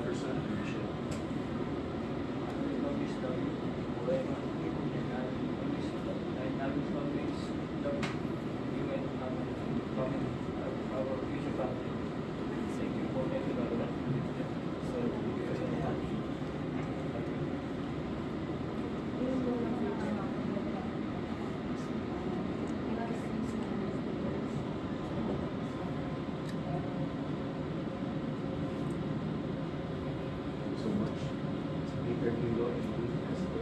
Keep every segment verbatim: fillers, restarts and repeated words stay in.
percent commission. So much. Peter Kilo and Esther.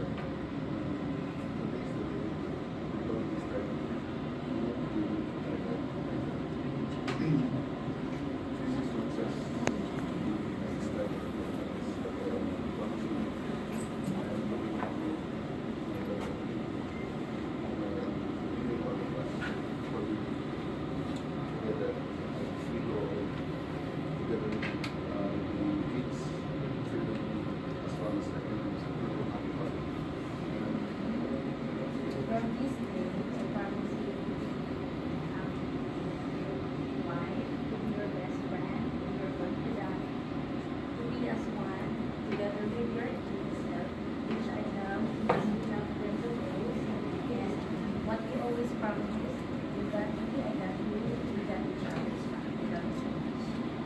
From this day, I promise you, um, your wife, your best friend, your confidant, to be as one, together with your yourself, which I love, because you love them the most. And what you always promise is, you got me, I got you, we got each other's back. I love you so much.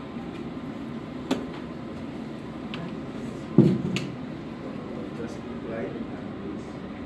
Just reply and please.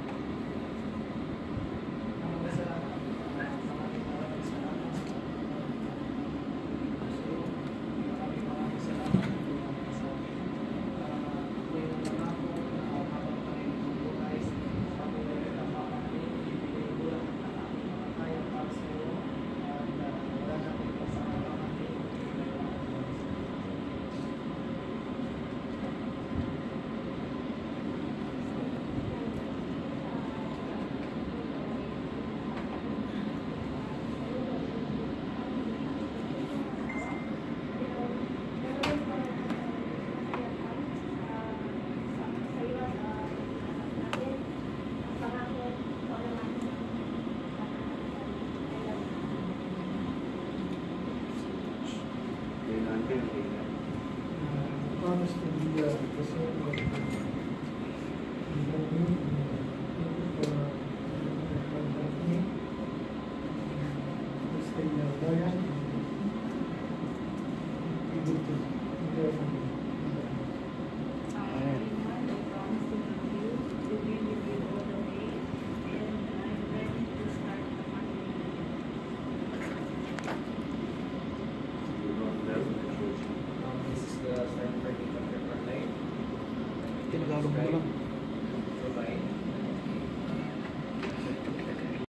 Promise to be uh, the same way. You know me, thank you for contacting me. To stay uh, loyal. Be good to enjoy from you. Tinagalog mo lang.